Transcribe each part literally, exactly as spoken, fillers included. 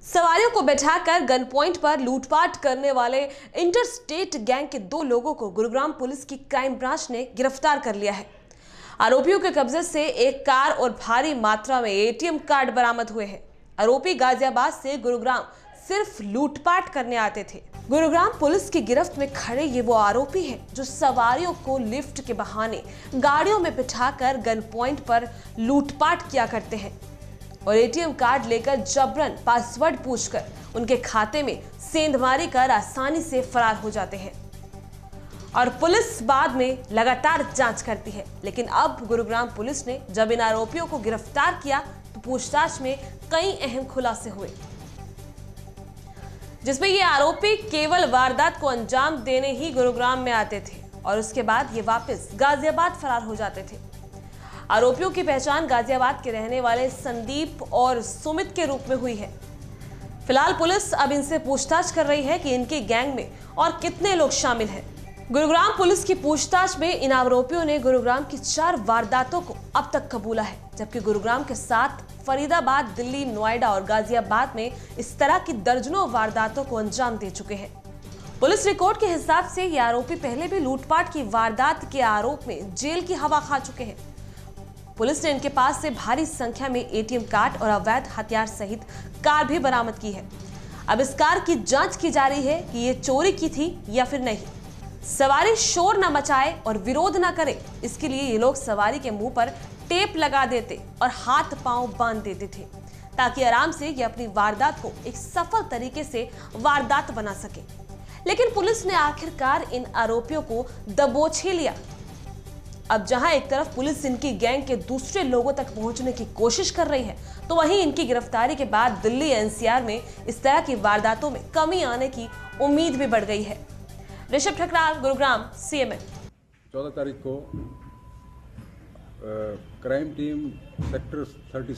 सवारियों को बैठाकर गन पॉइंट पर लूटपाट करने वाले इंटरस्टेट गैंग के दो लोगों को गुरुग्राम पुलिस की क्राइम ब्रांच ने गिरफ्तार कर लिया है। आरोपियों के कब्जे से एक कार और भारी मात्रा में एटीएम कार्ड बरामद हुए हैं। आरोपी गाजियाबाद से गुरुग्राम सिर्फ लूटपाट करने आते थे। गुरुग्राम पुलिस की गिरफ्त में खड़े ये वो आरोपी हैं जो सवारियों को लिफ्ट के बहाने गाड़ियों में बिठाकर गन पॉइंट पर लूटपाट किया करते हैं और एटीएम कार्ड लेकर जबरन पासवर्ड पूछकर उनके खाते में सेंधमारी कर आसानी से फरार हो जाते हैं और पुलिस बाद में लगातार जांच करती है। लेकिन अब गुरुग्राम पुलिस ने जब इन आरोपियों को गिरफ्तार किया तो पूछताछ में कई अहम खुलासे हुए, जिसमें ये आरोपी केवल वारदात को अंजाम देने ही गुरुग्राम में आते थे और उसके बाद ये वापस गाजियाबाद फरार हो जाते थे। आरोपियों की पहचान गाजियाबाद के रहने वाले संदीप और सुमित के रूप में हुई है। फिलहाल पुलिस अब इनसे पूछताछ कर रही है कि इनके गैंग में और कितने लोग शामिल हैं। गुरुग्राम पुलिस की पूछताछ में इन आरोपियों ने गुरुग्राम की चार वारदातों को अब तक कबूला है, जबकि गुरुग्राम के साथ फरीदाबाद, दिल्ली, नोएडा और गाजियाबाद में इस तरह की दर्जनों वारदातों को अंजाम दे चुके हैं। पुलिस रिकॉर्ड के हिसाब से ये आरोपी पहले भी लूटपाट की वारदात के आरोप में जेल की हवा खा चुके हैं। पुलिस ने इनके पास से भारी संख्या में एटीएम कार्ड और अवैध हथियार सहित कार भी बरामद की है। अब इस कार की जांच की जा रही है कि ये चोरी की थी या फिर नहीं। सवारी शोर न मचाए और विरोध न करे, इसके लिए ये लोग सवारी के मुंह पर टेप लगा देते और हाथ पांव बांध देते थे ताकि आराम से ये अपनी वारदात को एक सफल तरीके से वारदात बना सके। लेकिन पुलिस ने आखिरकार इन आरोपियों को दबोच ही लिया। अब जहां एक तरफ पुलिस इनकी गैंग के दूसरे लोगों तक पहुंचने की कोशिश कर रही है, तो वहीं इनकी गिरफ्तारी के बाद दिल्ली एनसीआर में इस तरह की वारदातों में कमी आने की उम्मीद भी बढ़ गई है। ऋषभ ठकराल, गुरुग्राम, सीएमएन। चौदह तारीख को क्राइम टीम सेक्टर सैंतीस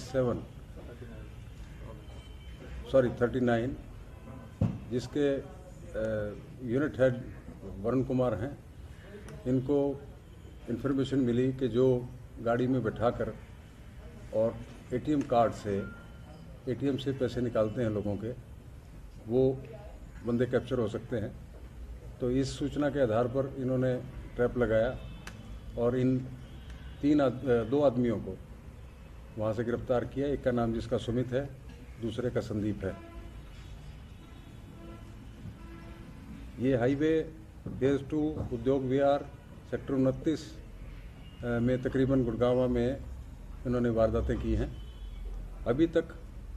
सॉरी उनतालीस, जिसके यूनिट हेड वरुण कुमार हैं, इनको इन्फॉर्मेशन मिली कि जो गाड़ी में बैठाकर और एटीएम कार्ड से एटीएम से पैसे निकालते हैं लोगों के, वो बंदे कैप्चर हो सकते हैं। तो इस सूचना के आधार पर इन्होंने ट्रैप लगाया और इन तीन आद, दो आदमियों को वहाँ से गिरफ्तार किया। एक का नाम जिसका सुमित है, दूसरे का संदीप है। ये हाईवे फेज टू उद्योग विहार सेक्टर उनतीस में तकरीबन गुड़गांव में इन्होंने वारदातें की हैं। अभी तक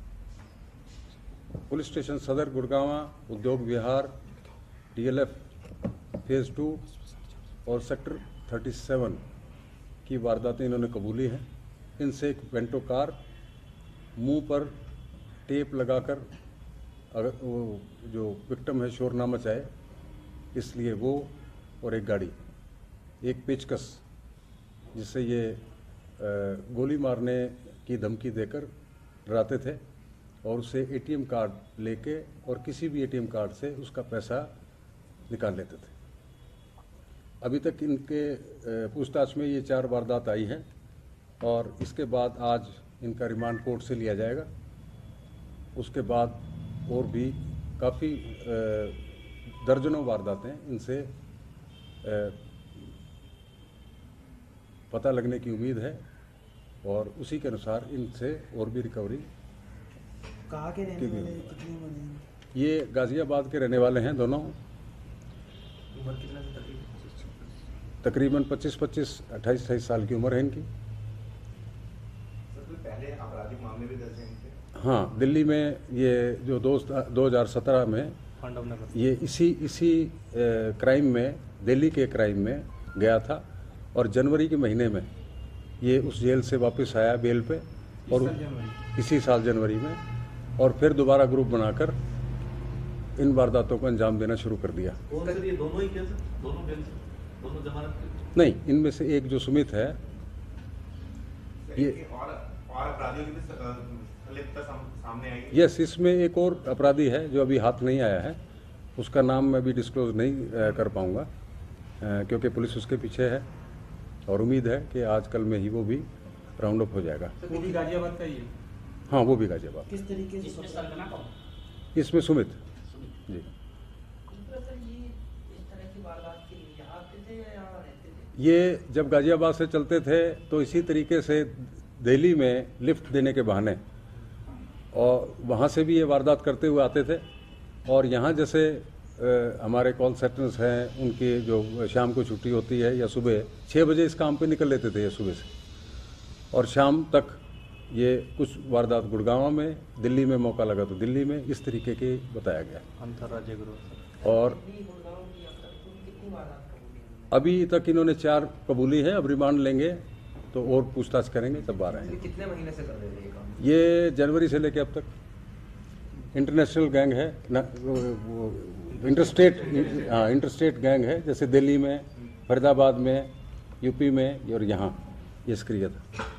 police station Sadar Gurgaon, Udyog Vihar, DLF phase two और सेक्टर सैंतीस की वारदातें इन्होंने कबूली हैं। इनसे एक वेंटो कार, मुंह पर टेप लगाकर अगर वो जो विक्टिम है शोर ना मचाए इसलिए वो, और एक गाड़ी, एक पेचकस जिससे ये गोली मारने की धमकी देकर डराते थे और उससे एटीएम कार्ड लेके और किसी भी एटीएम कार्ड से उसका पैसा निकाल लेते थे। अभी तक इनके पूछताछ में ये चार वारदात आई हैं और इसके बाद आज इनका रिमांड कोर्ट से लिया जाएगा। उसके बाद और भी काफ़ी दर्जनों वारदातें इनसे पता लगने की उम्मीद है और उसी के अनुसार इनसे और भी रिकवरी। कहाँ के रहने वाले, कितने बने हैं? ये गाजियाबाद के रहने वाले हैं दोनों। उम्र कितना है? तकरीबन पच्चीस पच्चीस अट्ठाईस अट्ठाईस साल की उम्र है इनकी। सर, पहले आपराधिक मामले भी दर्ज हैं इनके? हाँ, दिल्ली में ये जो दोस्त दो हज़ार सत्रह में ये इसी इसी क्राइम में, दिल्ली के क्राइम में गया था और जनवरी के महीने में ये उस जेल से वापस आया बेल पे और इसी साल जनवरी में, और फिर दोबारा ग्रुप बनाकर इन वारदातों को अंजाम देना शुरू कर दिया। ये दोनों ही केस है? दोनों बेल से? दोनों जमानत? नहीं, इनमें से एक जो सुमित है ये और और अपराधियों की भी संलिप्तता सामने आई है? यस, इसमें एक और अपराधी है जो अभी हाथ नहीं आया है, उसका नाम मैं भी डिस्क्लोज नहीं कर पाऊंगा क्योंकि पुलिस उसके पीछे है और उम्मीद है कि आज कल में ही वो भी राउंड अप हो जाएगा। वो भी गाजियाबाद का ही है? हाँ, वो भी गाजियाबाद। किस तरीके से? इसमें सुमित जी। ये जब गाजियाबाद से चलते थे तो इसी तरीके से दिल्ली में लिफ्ट देने के बहाने और वहाँ से भी ये वारदात करते हुए आते थे। और यहाँ जैसे आ, हमारे कॉल सेंटर्स हैं, उनकी जो शाम को छुट्टी होती है या सुबह छः बजे इस काम पे निकल लेते थे ये सुबह से, और शाम तक ये कुछ वारदात गुड़गांव में, दिल्ली में मौका लगा तो दिल्ली में, इस तरीके के बताया गया। अंतर्राज्य गिरोह और अभी तक इन्होंने चार कबूली है, अब रिमांड लेंगे तो और पूछताछ करेंगे तब बारह हैं। कितने महीने से कर रहे थे ये काम? ये जनवरी से लेके अब तक इंटरनेशनल गैंग है ना, इंटरस्टेट हाँ इंटरस्टेट गैंग है, जैसे दिल्ली में, फरीदाबाद में, यूपी में और यहाँ ये सक्रिय था।